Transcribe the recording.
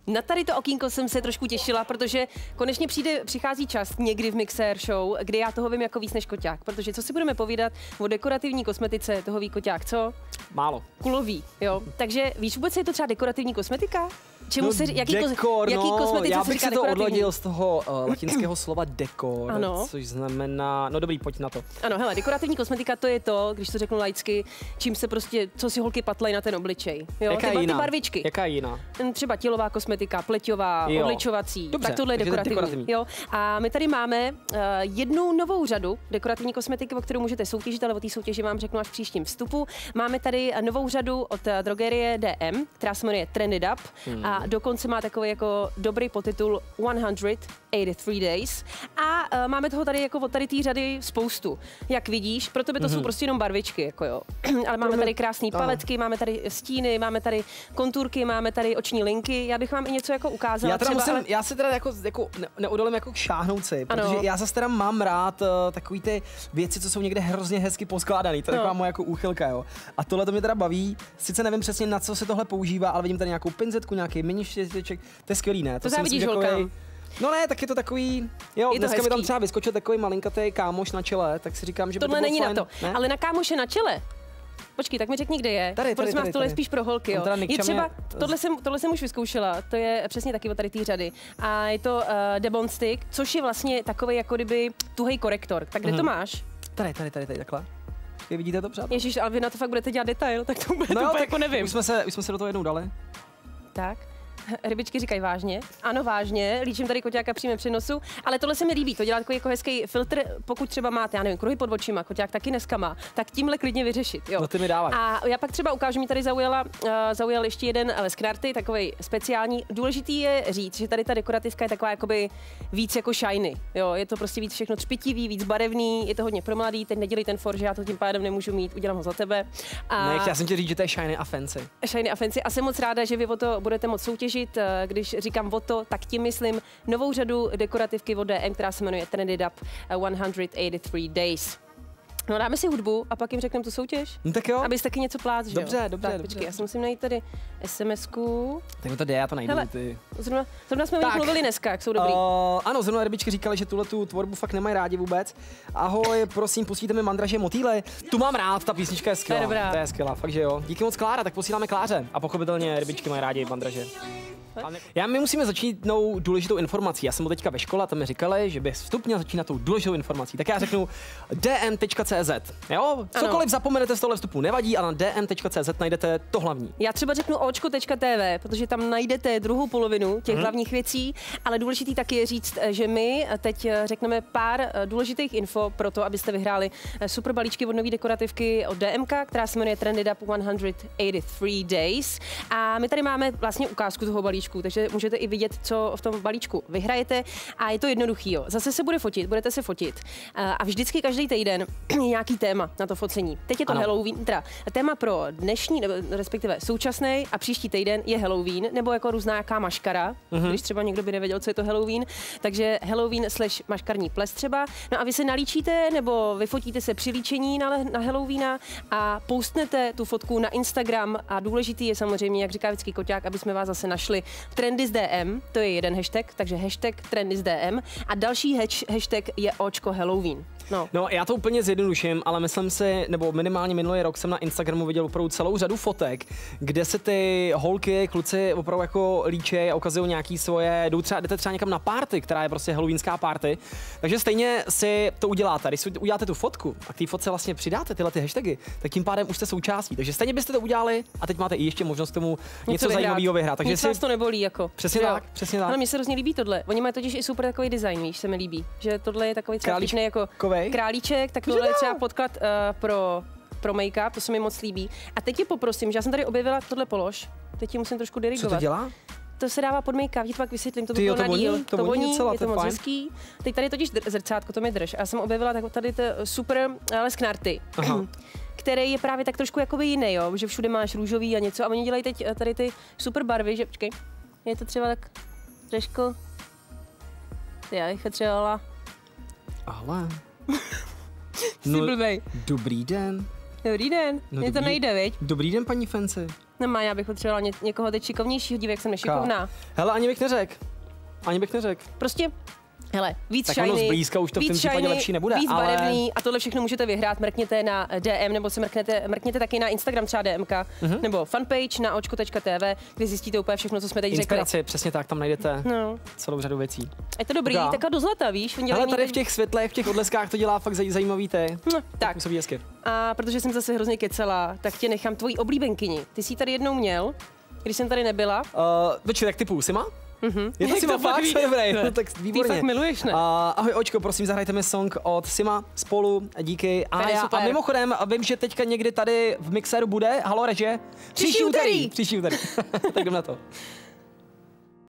Na tady to okýnko jsem se trošku těšila, protože konečně přichází čas někdy v Mixer Show, kdy já toho vím jako víc než Koťák, protože co si budeme povídat o dekorativní kosmetice, toho ví Koťák, co? Málo. Kulový, jo. Takže víš vůbec, je to třeba dekorativní kosmetika? Čemu se jaký kosmetice já se bych říká si to dekorativní? odlodil z toho latinského slova dekor, ano. Což znamená, no dobrý, pojď na to. Ano, hele, dekorativní kosmetika to je to, když to řeknu laicky, čím se prostě, co si holky patlají na ten obličej. Jo, Jaká je jiná? Ty barvičky. Jaká je jiná? Třeba tělová kosmetika, pleťová, odličovací. Dobře, tak tohle je dekorativní. Jo. A my tady máme jednu novou řadu dekorativní kosmetiky, o kterou můžete soutěžit, ale o té soutěži vám řeknu až v příštím vstupu. Máme tady novou řadu od drogerie DM, která se jmenuje Trended Up a dokonce má takový jako dobrý podtitul 183 Days. A máme toho tady jako od tady té řady spoustu. Jak vidíš, pro tebe to jsou prostě jenom barvičky, jako jo. Ale máme tady krásné paletky, máme tady stíny, máme tady kontůrky, máme tady oční linky. Já bych vám i něco jako ukázala. Já se teda jako neodolím jako šáhnout si, protože já zase teda mám rád takový ty věci, co jsou někde hrozně hezky poskládaný. To je taková moje jako úchylka, jo. A tohle to mě teda baví. Sice nevím přesně, na co se tohle používá, ale vidím tady nějakou pinzetku, nějaký mini štěsteček. To je skvělý, ne? To závidíš holkám. No ne, tak je to takový, jo, je dneska hezký. mi tam třeba vyskočil takový malinkatý kámoš na čele, tak si říkám, že tohle by to není fajn, na to, ne? ale na kámoše na čele. Počkej, tak mi řekni, kde je. Tady, tohle je spíš pro holky, jo. Je třeba, tohle jsem už vyzkoušela, to je přesně taky od tady té řady. A je to Debon Stick, což je vlastně takový jako kdyby tuhej korektor. Tak kde to máš? Tady, takhle. Vidíte to, přátelé? Ježíš, ale vy na to fakt budete dělat detail, tak to bude no, jako nevím. Už jsme se do toho jednou dali. Tak. Rybičky říkají vážně. Ano, vážně, líčím tady Koťáka přímém přenosu, ale tohle se mi líbí, to dělá takový jako hezký filtr, pokud třeba máte, já nevím, kruhy pod očima, Koťák taky dneska má, tak tímhle klidně vyřešit, jo. No ty mi dávaj. A já pak třeba ukážu, mi tady zaujal ještě jeden leskrarty, takový speciální. Důležitý je říct, že tady ta dekorativka je taková jakoby víc jako shiny, jo, je to prostě víc všechno třpitivý, víc barevný, je to hodně pro mladý, teď nedělej ten for, že já to tím pádem nemůžu mít, udělám ho za tebe. A ne, já jsem ti říct, že to je shiny a fancy. Shiny a fancy a jsem moc ráda, že vy o to budete moc soutěžit. Když říkám o to, tak tím myslím novou řadu dekorativky od DM, která se jmenuje Trended Up 183 Days. No dáme si hudbu a pak jim řekneme tu soutěž. No tak jo. Abys taky něco plác, že jo? Dobře. Počkej, já si musím najít tady SMS-ku. Tak to jde, já to najdu. Hele, zrovna jsme o nich mluvili dneska, jak jsou dobrý. Ano, zrovna rybičky říkali, že tuhle tu tvorbu fakt nemají rádi vůbec. Ahoj, prosím, pustíte mi Mandraže motýle. Tu mám rád, ta písnička je skvělá. To je skvělá, fakt že jo. Díky moc, Klára, tak posíláme Kláře. A pochopitelně rybičky mají rádi Mandraže. My musíme začít důležitou informací. Já jsem byl teďka ve škole a tam mi říkali, že by vstup měl začínat tou důležitou informací. Tak já řeknu dm.cz. Jo? Cokoliv zapomenete z tohle vstupu nevadí, ale na dm.cz najdete to hlavní. Já třeba řeknu očko.tv, protože tam najdete druhou polovinu těch hlavních věcí, ale důležitý taky je říct, že my teď řekneme pár důležitých info pro to, abyste vyhráli super balíčky od nový dekorativky od DMK, která se jmenuje Trended Up 183 Days. A my tady máme vlastně ukázku toho balíčku, takže můžete i vidět, co v tom balíčku vyhrajete. A je to jednoduchý, jo. Zase se budete se fotit. A vždycky každý týden je nějaký téma na to focení. Teď je to Halloween, teda téma pro dnešní, respektive současný a příští týden je Halloween, nebo jako různá jaká maškara, když třeba někdo by nevěděl, co je to Halloween. Takže Halloween/maškarní ples třeba. No a vy se nalíčíte, nebo vyfotíte se při líčení na Halloweena a postnete tu fotku na Instagram a důležitý je samozřejmě, jak říká vždycky Koťák, aby jsme vás zase našli TrendysDM, to je jeden hashtag, takže hashtag TrendysDM a další hashtag je očko Halloween. No, já to úplně zjednoduším, ale myslím si, nebo minimálně minulý rok jsem na Instagramu viděl opravdu celou řadu fotek, kde se ty holky, kluci opravdu jako líčej a ukazují nějaký svoje, jdete třeba někam na party, která je prostě halloweenská party, takže stejně si to uděláte. Když si uděláte tu fotku a k té fotce vlastně přidáte tyhle ty hashtagy, tak tím pádem už jste součástí. Takže stejně byste to udělali a teď máte i ještě možnost k tomu něco zajímavého vyhrát. Takže nic vás to nebolí jako. Přesně tak. Ale mně se hrozně líbí tohle. Oni mají totiž i super takový design, víš, se mi líbí, že tohle je takový třeba jako králíček, tak tohle je třeba podklad pro make-up, to se mi moc líbí. A teď ti poprosím, že já jsem tady objevila tohle polož, teď ti musím trošku dirigovat. Co to dělá? To se dává pod make-up, ti to pak vysvětlím, to by bylo na díl. To voní docela, je to moc hezký. Teď tady totiž zrcátko, to mi drž. A já jsem objevila tady to super lesknarty. Který je právě tak trošku jakoby jiný, jo? Že všude máš růžový a něco a oni dělají teď tady ty super barvy, že počkej, je to třeba tak trošku, já bych potřebovala. Ale. Jsi blbej. Dobrý den. Dobrý den, mně to nejde, viď? Dobrý den, paní Fancy. Nemá, já bych potřebovala někoho teď šikovnějšího, dívej, jak jsem nešikovná. Hele, ani bych neřekl. Prostě, hele, víc tak shiny, ono zblízka už to v tom případě lepší nebude, víc ale... barevný a tohle všechno můžete vyhrát. Mrkněte na DM, nebo si mrkněte taky na Instagram třeba DMK, nebo fanpage na očko.tv, kde zjistíte úplně všechno, co jsme teď Inspiraci, řekli. přesně tak, tam najdete celou řadu věcí. Je to dobrý, tak do zlata, víš? Ale tady v těch světlech, v těch odleskách to dělá fakt zajímavý tak. Působí hezky. A protože jsem zase hrozně kecela, tak tě nechám tvojí oblíbenkyni. Ty jsi tady jednou měl, když jsem tady nebyla. Počkej, tak typu Sima? Je to Sima fakt? Dobrý, no, tak výborně. Ty fakt miluješ, ne? Ahoj Očko, prosím, zahrajte mi song od Sima spolu, díky. A mimochodem, vím, že teďka někdy tady v mixéru bude, halo režie, příští úterý. Tak jdem na to.